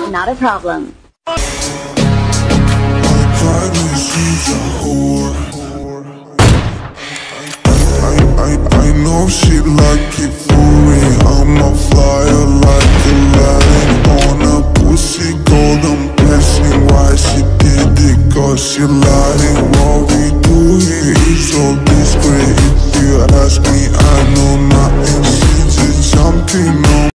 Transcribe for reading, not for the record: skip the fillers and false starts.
Not a problem. I know she like it for me. I'm a flyer like Aladdin on a pussy golden blessing. Why she did it? Cause she lying. What we do here is so discreet. If you ask me, I know nothing. She's just jumping on